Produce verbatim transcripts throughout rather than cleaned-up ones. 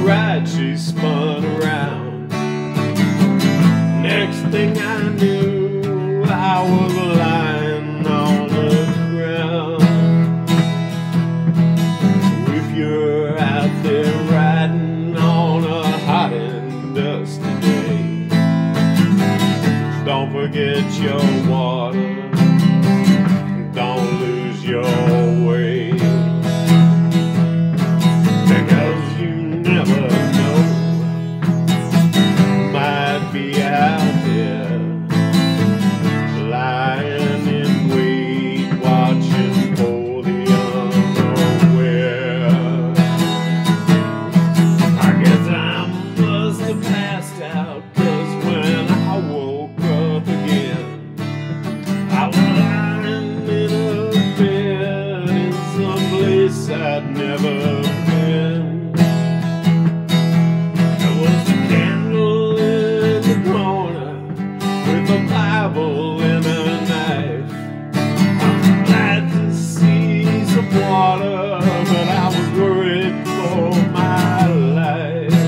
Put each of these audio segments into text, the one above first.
ride, she spun around. Next thing I knew, I was lying on the ground. If you're out there riding on a hot and dusty day, don't forget your water, don't lose your way, because you never know, might be out there lying in wait, watching for the unaware. I guess I must have passed out, 'cause when I woke up again, I was lying in a bed in some place I'd never been. There was a candle in the corner with a Bible and a knife. I'm glad to see some water, but I was worried for my life.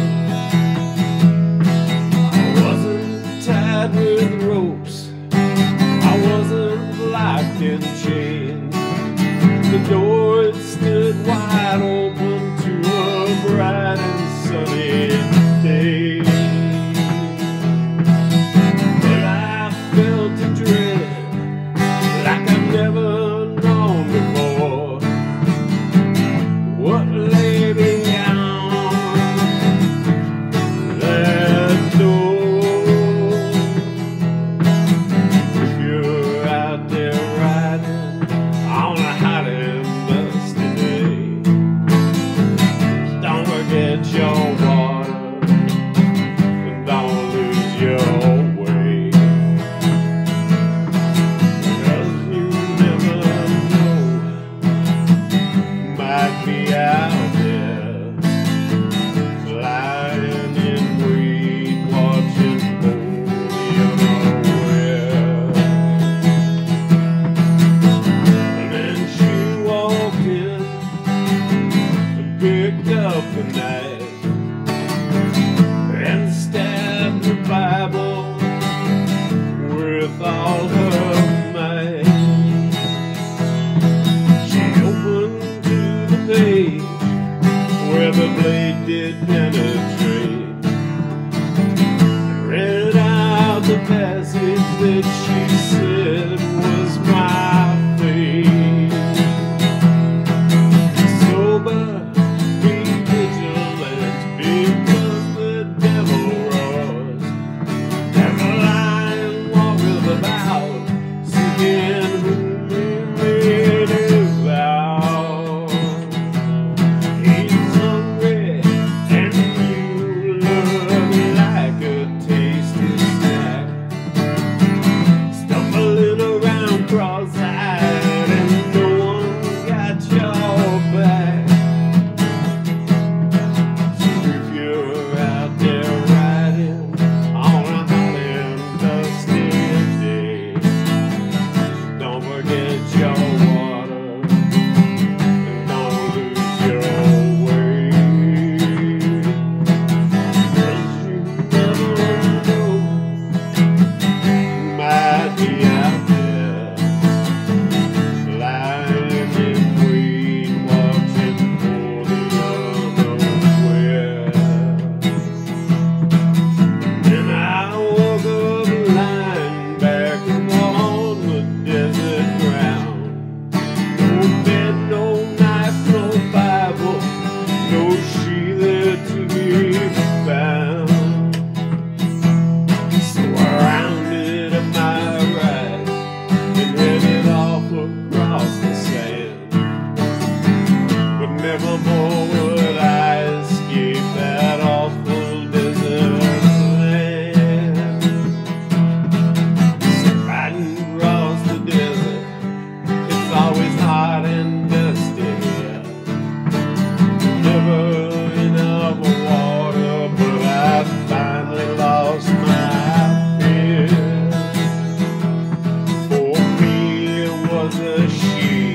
I wasn't tied with ropes, I wasn't locked in chains. The door stood wide open to a bright and sunny day. But I felt a dread like I've never known before. What lay beyond that door? If you're out there riding on a hot and dusty day, don't forget your water, and don't lose your way, because you never know, might be out there lying in wait, watching for the unaware. And then she walked in and picked up the knife and stabbed the Bible with all her might. She opened to the page where the blade did penetrate, read out the passage that she said was my fate. Sober, be vigilant, because the devil roars as a lion walketh about, seeking whom he may devour. He's hungry and you look like a tasty snack, stumbling around cross-eyed and no one got your back. So if you're out there riding on a hot and dusty day, don't forget your water, and don't lose your way, 'cause you never know, might be out there lying in wait, watching for the unaware. Then I woke up lying back on the desert ground. No bed, no knife, no Bible, no she there to be found. So I rounded up my ride and headed off across the sand. But never more would I escape that awful desert land. So riding across the desert, it's always hot and dusty here. Never enough water, but I finally lost my fear. For me it was a she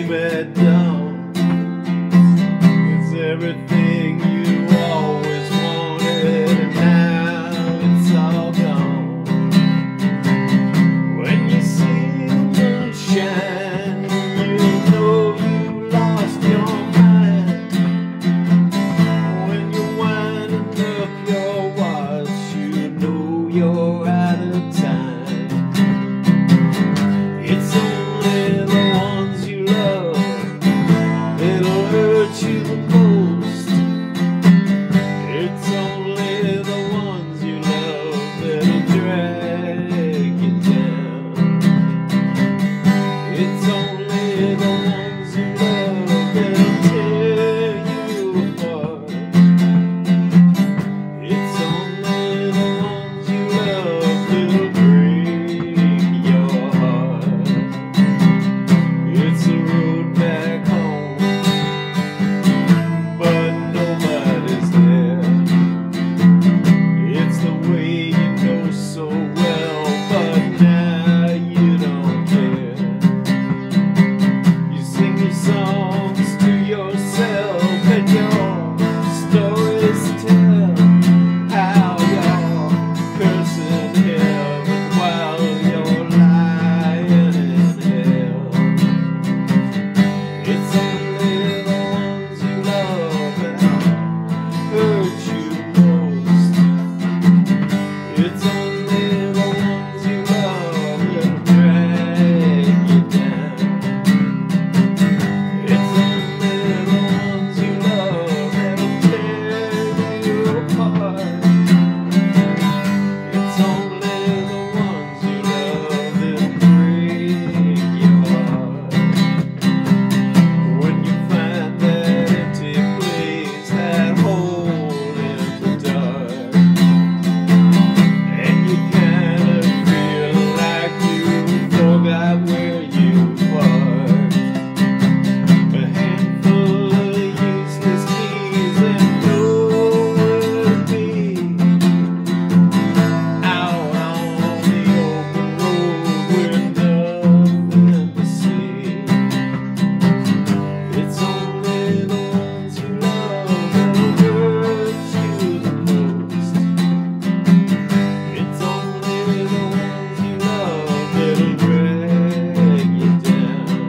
at dawn. It's everything you always wanted, and now it's all gone. When you see the moon shine, you know you lost your mind. When you're winding up your watch, you know you're out of time. It's only the ones you love that'll hurt you the most. It's only the ones you love that'll drag you down. It's only the ones you love that'll tear you apart. It's only the ones you love that'll break your heart. It's a road back home, but nobody's there. It's the way you know so well, but now you don't care. You sing your songs to yourself and your stories tell how you're cursing heaven while you're lying in hell. It's only the ones you love that hurt you most. It's only the ones you love that drag you down. It's only the ones you love that'll tear you apart. It's only the ones you love that'll break your heart. When you find that empty place, that hole in the dark, and you kind of feel like you forgot where you are, a handful of useless keys and nowhere to be, out on the open road with nothing to see. It's only the ones you love that'll hurt you the most. It's only the ones you love that'll drag you down.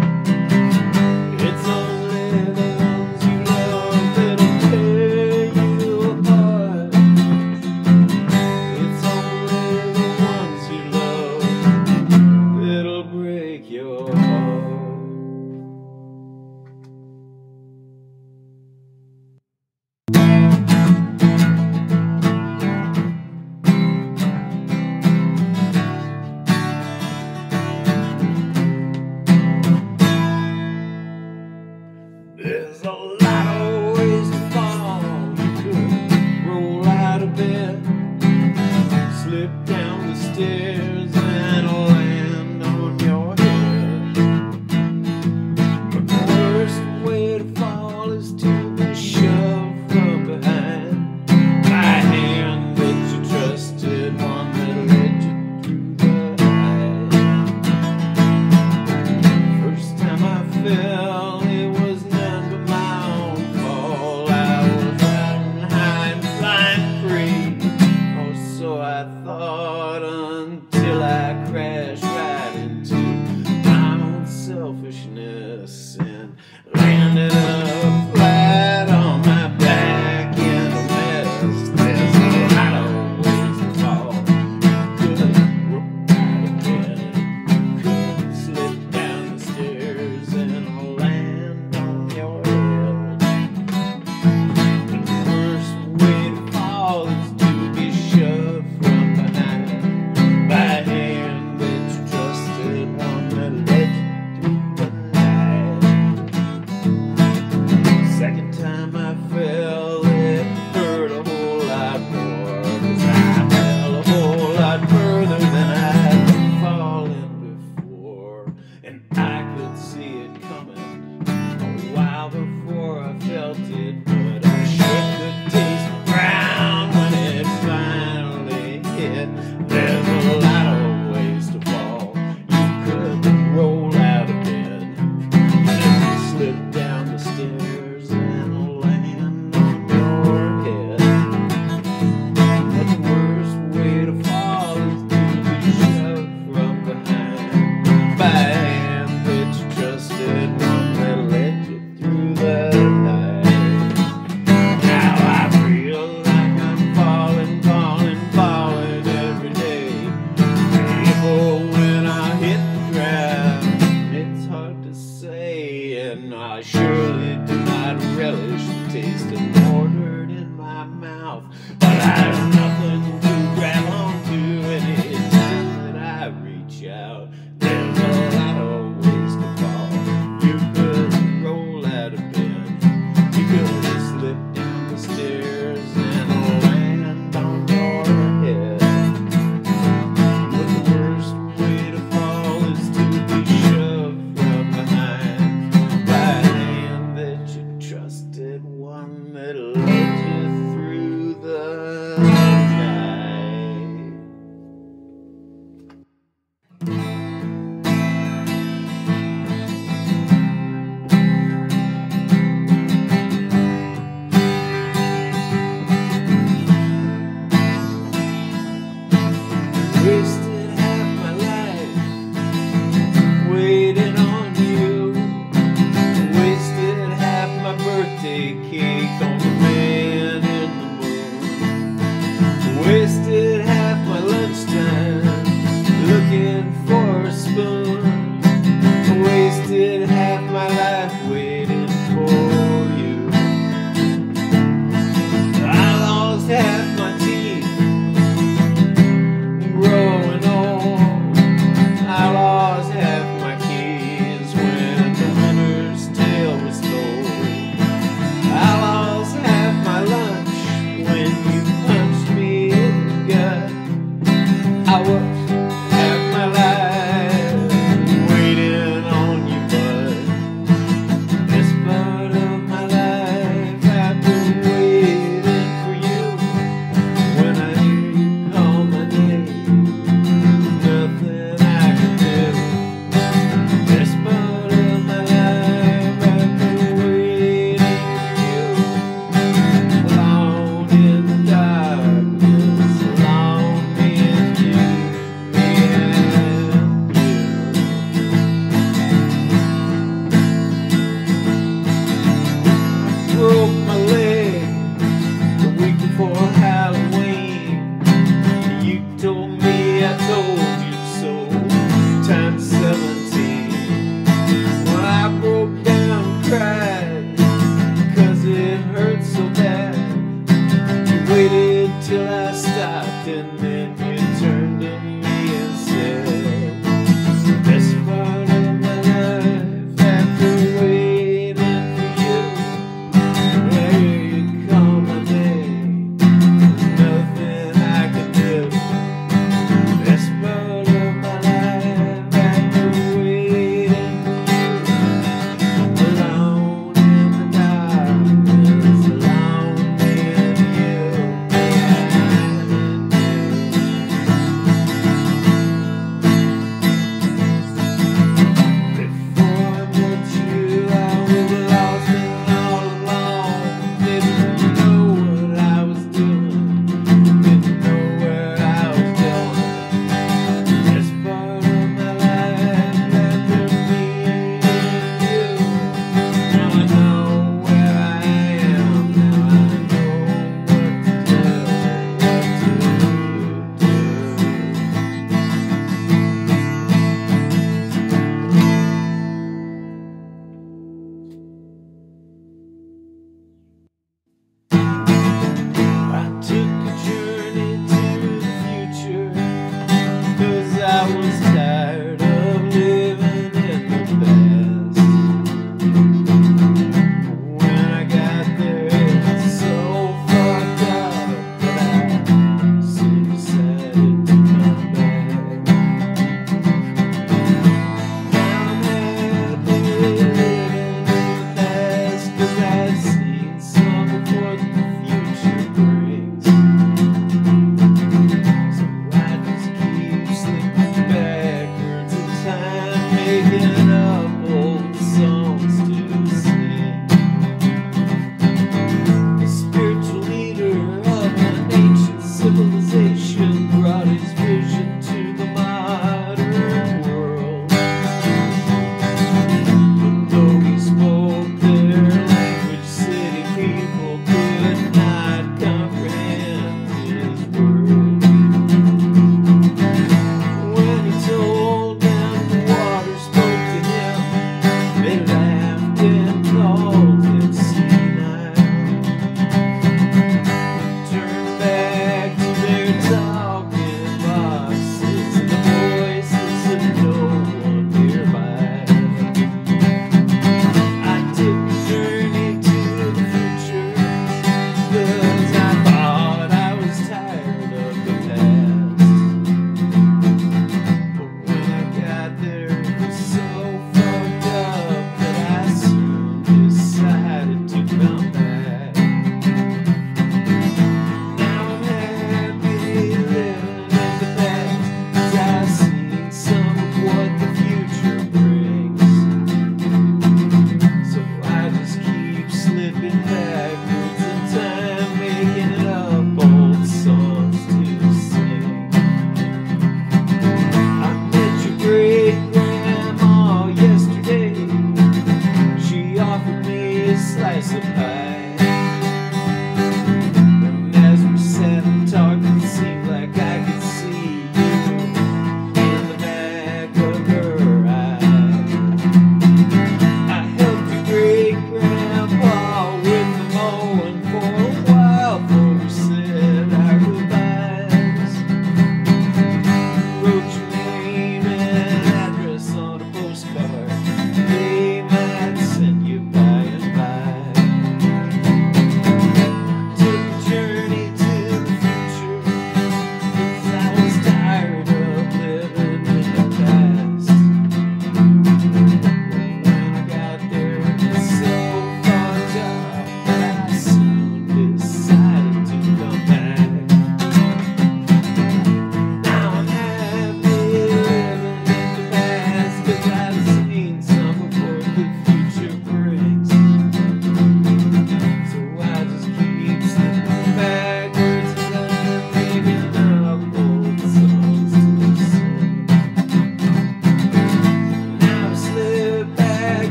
It's only the ones you love that'll tear you apart. It's only the ones you love that'll break your heart. There's a lot of ways to fall. You could roll out of bed, slip down the stairs, and land on your head. But the worst way to fall is to be shoved from behind by a hand that you trusted, one that led you through the night. First time I fell, it was none but my own fault. I was riding high and flying free, or so I thought, until I crashed right into my own selfishness and landed up flat on my back in a mess. There's a lot of ways to fall. Could roll out of bed, could slip down the stairs and land on your head. The worst way to fall is to be shoved from behind by a hand that you trusted, one that led you through the night.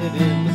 in